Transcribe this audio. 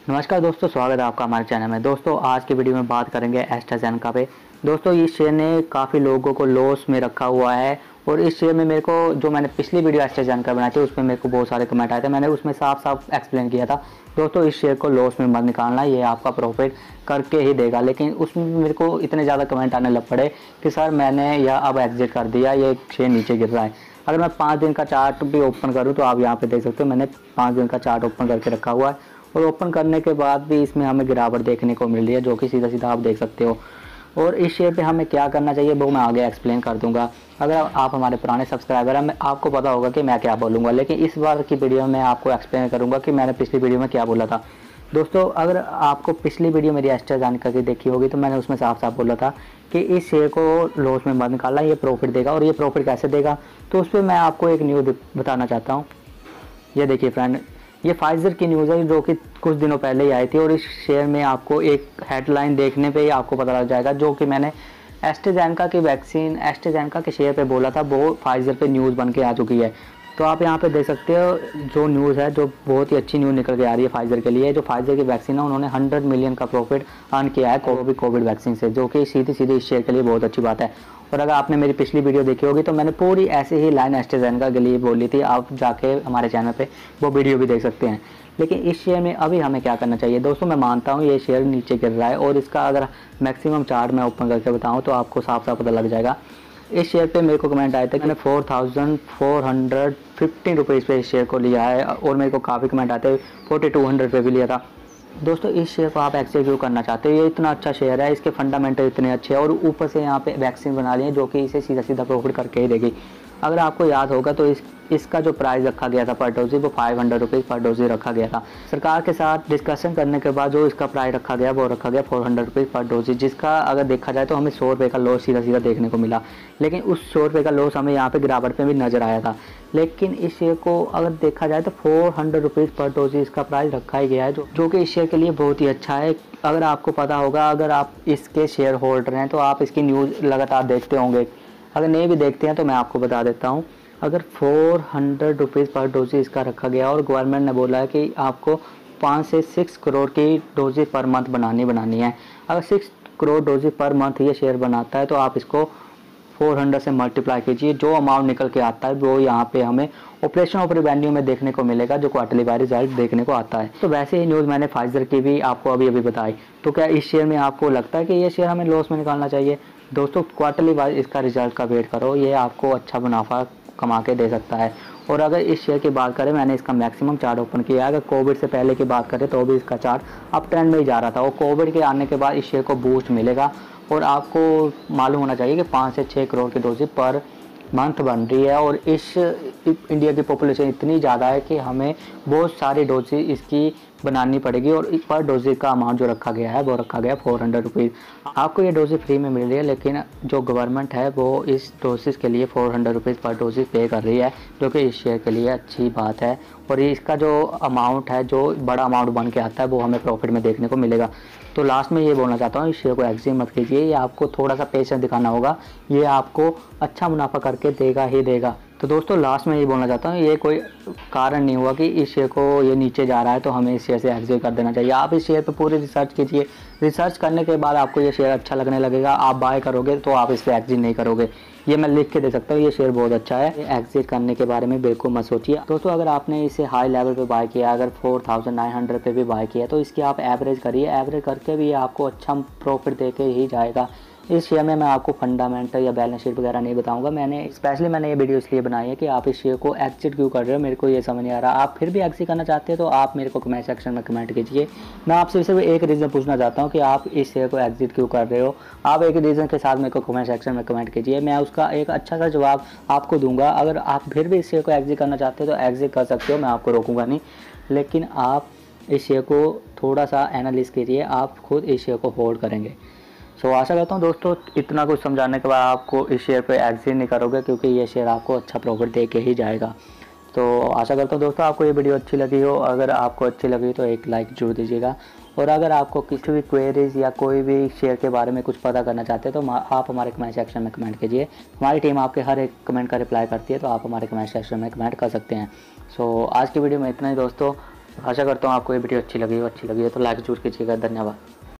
नमस्कार दोस्तों, स्वागत है आपका हमारे चैनल में। दोस्तों आज की वीडियो में बात करेंगे एस्ट्राजेनेका पे। दोस्तों इस शेयर ने काफ़ी लोगों को लॉस में रखा हुआ है और इस शेयर में मेरे को जो मैंने पिछली वीडियो एस्ट्राजेनेका बनाई थी उसमें मेरे को बहुत सारे कमेंट आए थे। मैंने उसमें साफ साफ एक्सप्लेन किया था दोस्तों इस शेयर को लॉस में मत निकालना, ये आपका प्रॉफिट करके ही देगा। लेकिन उसमें मेरे को इतने ज़्यादा कमेंट आने लग पड़े कि सर मैंने यह अब एग्जिट कर दिया, ये शेयर नीचे गिर रहा है। अगर मैं 5 दिन का चार्ट भी ओपन करूँ तो आप यहाँ पे देख सकते हो, मैंने 5 दिन का चार्ट ओपन करके रखा हुआ है और ओपन करने के बाद भी इसमें हमें गिरावट देखने को मिल रही है, जो कि सीधा सीधा आप देख सकते हो। और इस शेयर पे हमें क्या करना चाहिए वो मैं आगे एक्सप्लेन कर दूंगा। अगर आप हमारे पुराने सब्सक्राइबर हैं, आपको पता होगा कि मैं क्या बोलूँगा, लेकिन इस बार की वीडियो में आपको एक्सप्लेन करूँगा कि मैंने पिछली वीडियो में क्या बोला था। दोस्तों अगर आपको पिछली वीडियो मेरी एस्ट्राजेनेका की देखी होगी तो मैंने उसमें साफ साफ बोला था कि इस शेयर को लॉस में मत निकालना, ये प्रॉफिट देगा। और ये प्रॉफिट कैसे देगा तो उस पर मैं आपको एक न्यूज़ बताना चाहता हूँ। ये देखिए फ्रेंड, ये फाइजर की न्यूज़ है जो कि कुछ दिनों पहले ही आई थी और इस शेयर में आपको एक हेडलाइन देखने पे ही आपको पता लग जाएगा। जो कि मैंने एस्ट्राजेनेका की वैक्सीन एस्ट्राजेनेका के शेयर पे बोला था वो फाइजर पे न्यूज़ बन के आ चुकी है। तो आप यहाँ पे देख सकते हो जो न्यूज़ है, जो बहुत ही अच्छी न्यूज़ निकल के आ रही है फाइजर के लिए। जो फाइजर की वैक्सीन है उन्होंने 100 मिलियन का प्रॉफिट अर्न किया है कोविड वैक्सीन से, जो कि सीधी सीधी इस शेयर के लिए बहुत अच्छी बात है। और अगर आपने मेरी पिछली वीडियो देखी होगी तो मैंने पूरी ऐसे ही लाइन एस्ट्राजेनेका के लिए बोली थी, आप जाके हमारे चैनल पे वो वीडियो भी देख सकते हैं। लेकिन इस शेयर में अभी हमें क्या करना चाहिए दोस्तों, मैं मानता हूँ ये शेयर नीचे गिर रहा है और इसका अगर मैक्सिमम चार्ट मैं ओपन करके बताऊँ तो आपको साफ साफ पता लग जाएगा। इस शेयर पे मेरे को कमेंट आए थे कि मैंने 4415 रुपीज़ पे इस शेयर को लिया है और मेरे को काफ़ी कमेंट आते 4200 पे भी लिया था। दोस्तों इस शेयर को आप एक्सक्यूट करना चाहते हो, ये इतना अच्छा शेयर है, इसके फंडामेंटल इतने अच्छे हैं और ऊपर से यहाँ पे वैक्सीन बना ली है जो कि इसे सीधा सीधा प्रॉफिट करके ही देगी। अगर आपको याद होगा तो इसका जो प्राइस रखा गया था पर डोज वो 500 रुपीज़ पर डोज रखा गया था। सरकार के साथ डिस्कशन करने के बाद जो इसका प्राइस रखा गया वो रखा गया 400 रुपीज़ पर डोज, जिसका अगर देखा जाए तो हमें 100 रुपये का लॉस सीधा सीधा देखने को मिला। लेकिन उस 100 रुपये का लॉस हमें यहाँ पे गिरावट पे भी नजर आया था। लेकिन इस शेयर को अगर देखा जाए तो 400 रुपीज़ पर डोज इसका प्राइस रखा ही गया है, जो कि इस शेयर के लिए बहुत ही अच्छा है। अगर आपको पता होगा, अगर आप इसके शेयर होल्डर हैं तो आप इसकी न्यूज़ लगातार देखते होंगे। अगर नहीं भी देखते हैं तो मैं आपको बता देता हूँ, अगर 400 रुपीज़ पर डोज इसका रखा गया और गवर्नमेंट ने बोला है कि आपको 5 से 6 करोड़ की डोजेज पर मंथ बनानी है। अगर 6 करोड़ डोजेज पर मंथ ये शेयर बनाता है तो आप इसको 400 से मल्टीप्लाई कीजिए, जो अमाउंट निकल के आता है वो यहाँ पे हमें ऑपरेशन ऑफ रेवेन्यू में देखने को मिलेगा, जो क्वार्टरली वाइज रिजल्ट देखने को आता है। तो वैसे ही न्यूज़ मैंने फाइजर की भी आपको अभी बताई। तो क्या इस शेयर में आपको लगता है कि ये शेयर हमें लॉस में निकालना चाहिए? दोस्तों क्वार्टरली वाइज इसका रिजल्ट का वेट करो, ये आपको अच्छा मुनाफा कमा के दे सकता है। और अगर इस शेयर की बात करें, मैंने इसका मैक्सिमम चार्ट ओपन किया है। अगर कोविड से पहले की बात करें तो भी इसका चार्ट अप ट्रेंड में ही जा रहा था और कोविड के आने के बाद इस शेयर को बूस्ट मिलेगा। और आपको मालूम होना चाहिए कि 5 से 6 करोड़ की डोजेज पर मंथ बन रही है और इस इंडिया की पॉपुलेशन इतनी ज़्यादा है कि हमें बहुत सारी डोजेज इसकी बनानी पड़ेगी। और पर डोजेज का अमाउंट जो रखा गया है वो रखा गया 400 रुपीज़। आपको ये डोजेज फ्री में मिल रही है, लेकिन जो गवर्नमेंट है वो इस डोजेज के लिए 400 रुपीज़ पर डोजेज पे कर रही है, जो कि इस शेयर के लिए अच्छी बात है। और इसका जो अमाउंट है, जो बड़ा अमाउंट बन के आता है, वो हमें प्रॉफिट में देखने को मिलेगा। तो लास्ट में ये बोलना चाहता हूँ, इस शेयर को एग्जिट मत कीजिए, ये आपको थोड़ा सा पेशेंस दिखाना होगा, ये आपको अच्छा मुनाफा करके देगा ही देगा। तो दोस्तों लास्ट में ये बोलना चाहता हूँ, ये कोई कारण नहीं हुआ कि इस शेयर को ये नीचे जा रहा है तो हमें इस शेयर से एग्जिट कर देना चाहिए। आप इस शेयर पर पूरी रिसर्च कीजिए, रिसर्च करने के बाद आपको ये शेयर अच्छा लगने लगेगा, आप बाय करोगे तो आप इस पर एग्जिट नहीं करोगे। ये मैं लिख के दे सकता हूँ, ये शेयर बहुत अच्छा है, एग्जिट करने के बारे में बिल्कुल मत सोचिए। दोस्तों अगर आपने इसे हाई लेवल पे बाय किया, अगर 4900 पे भी बाय किया, तो इसकी आप एवरेज करिए, एवरेज करके भी आपको अच्छा प्रॉफिट दे के ही जाएगा। इस शेयर में मैं आपको फंडामेंटल या बैलेंस शीट वगैरह नहीं बताऊंगा। मैंने ये वीडियो इसलिए बनाई है कि आप इस शेयर को एग्जिट क्यों कर रहे हो, मेरे को ये समझ नहीं आ रहा। आप फिर भी एग्जिट करना चाहते हैं तो आप मेरे को कमेंट सेक्शन में कमेंट कीजिए। मैं आपसे सिर्फ एक रीज़न पूछना चाहता हूँ कि आप इस शेयर को एग्जिट क्यों कर रहे हो। आप एक रीज़न के साथ मेरे को कमेंट सेक्शन में कमेंट कीजिए, मैं उसका एक अच्छा सा जवाब आपको दूंगा। अगर आप फिर भी इस शेयर को एग्जिट करना चाहते हो तो एग्जिट कर सकते हो, मैं आपको रोकूंगा नहीं। लेकिन आप इस शेयर को थोड़ा सा एनालिस कीजिए, आप खुद इस शेयर को होल्ड करेंगे। आशा करता हूँ दोस्तों इतना कुछ समझाने के बाद आपको इस शेयर पे एग्जिट नहीं करोगे, क्योंकि ये शेयर आपको अच्छा प्रॉफिट दे के ही जाएगा। तो आशा करता हूँ दोस्तों आपको ये वीडियो अच्छी लगी हो। अगर आपको अच्छी लगी तो एक लाइक जरूर दीजिएगा। और अगर आपको किसी भी क्वेरीज या कोई भी शेयर के बारे में कुछ पता करना चाहते हैं तो आप हमारे कमेंट सेक्शन में कमेंट कीजिए। हमारी टीम आपके हर एक कमेंट का रिप्लाई करती है, तो आप हमारे कमेंट सेक्शन में कमेंट कर सकते हैं। आज की वीडियो में इतना ही दोस्तों। आशा करता हूँ आपको ये वीडियो अच्छी लगी हो तो लाइक जरूर कीजिएगा। धन्यवाद।